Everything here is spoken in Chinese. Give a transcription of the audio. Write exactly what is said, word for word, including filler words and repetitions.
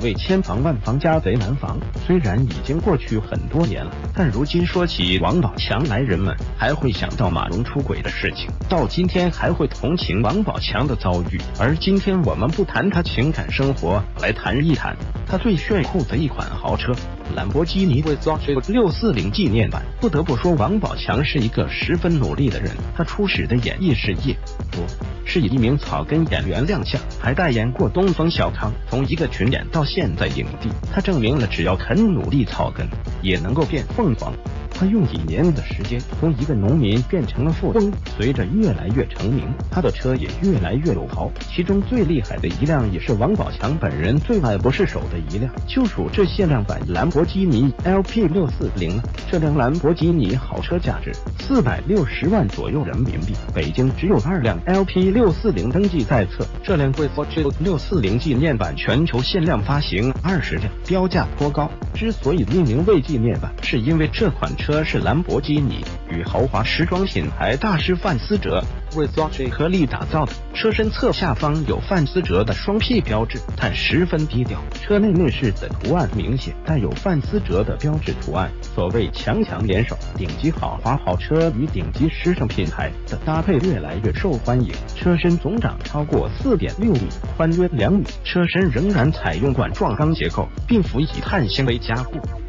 谓千防万防家贼难防。虽然已经过去很多年了，但如今说起王宝强来，人们还会想到马蓉出轨的事情，到今天还会同情王宝强的遭遇。而今天我们不谈他情感生活，来谈一谈他最炫酷的一款豪车——兰博基尼六四零纪念版。不得不说，王宝强是一个十分努力的人。他初始的演艺事业不是以一名草根演员亮相，还代言过东风小康，从一个群演到现在影帝，他证明了只要肯努力，草根也能够变凤凰。他用几年的时间从一个农民变成了富翁，随着越来越成名，他的车也越来越有豪。其中最厉害的一辆也是王宝强本人最爱不释手的一辆，就属这限量版兰博基尼 L P 六四零了。这辆兰博基尼豪车价值四百六十万左右人民币，北京只有二辆 L P 六四零登记在册。这辆贵 六四零纪念版全球限量发行二十辆，标价颇高。之所以命名为纪念版，是因为这款车是兰博基尼与豪华时装品牌大师范思哲合力打造的。车身侧下方有范思哲的双 P 标志，但十分低调。车内内饰的图案明显带有范思哲的标志图案。所谓强强联手，顶级豪华跑车与顶级时尚品牌的搭配越来越受欢迎。车身总长超过 四点六米，宽约两米，车身仍然采用管状钢结构，并辅以碳纤维加固。